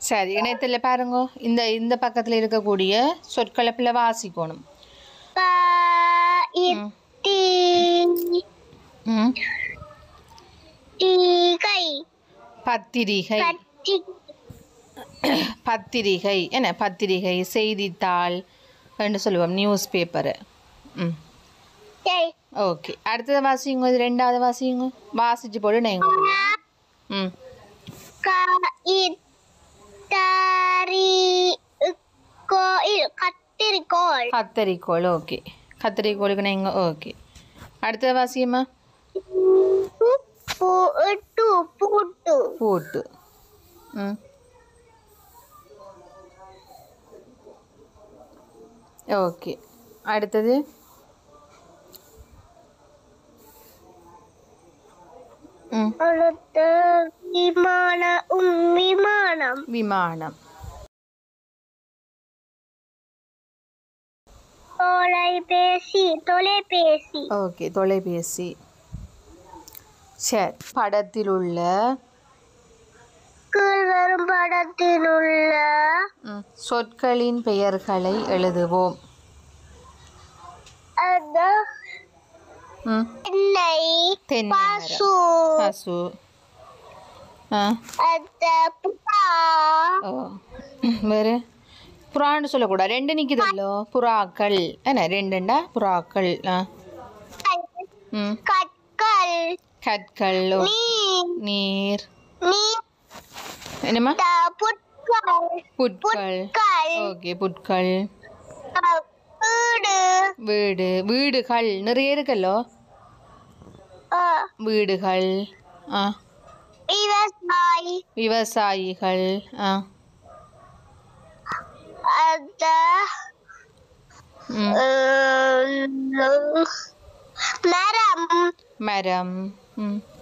சரி, இணையத்தில் பாருங்க. இந்த இந்த பக்கத்தில் இருக்கக்கூடிய சொற்கலப்பில் வாசிக்கணும். பத்திரிகை, பத்திரிகை என்ன பத்திரிகை, செய்தித்தாள் என்று சொல்லுவோம், நியூஸ் பேப்பரு. ஓகே, அடுத்தது வாசிங்க. இது ரெண்டாவது வாசிங்க. வாசிச்சு போட்டு நீங்கள் கத்தரிக்கோள். ஓகே, கத்தரிக்கோளுக்கு நீங்கள் ஓகே. அடுத்தது வாசியம்மா. பூட்டு. ஓகே, அடுத்தது விமானம். விமானம். தொலைபேசி. ஓகே, தொலைபேசி. சரி, படத்தில் உள்ள சொற்களின் பெயர்களை எழுதுவோம். தென்னை, பசு, வேறு புறான்னு சொல்லக்கூடாது, ரெண்டு நிற்குதல்லோ, புறாக்கள் என்ன, ரெண்டுண்டா புறாக்கள். கற்கள், நீர், என்னம்மா, புட்கள். ஓகே, புட்கள். வீடு, வீடுகள் நிறைய இருக்கல்லோ, வீடுகள். விவசாயிகள். மரம்.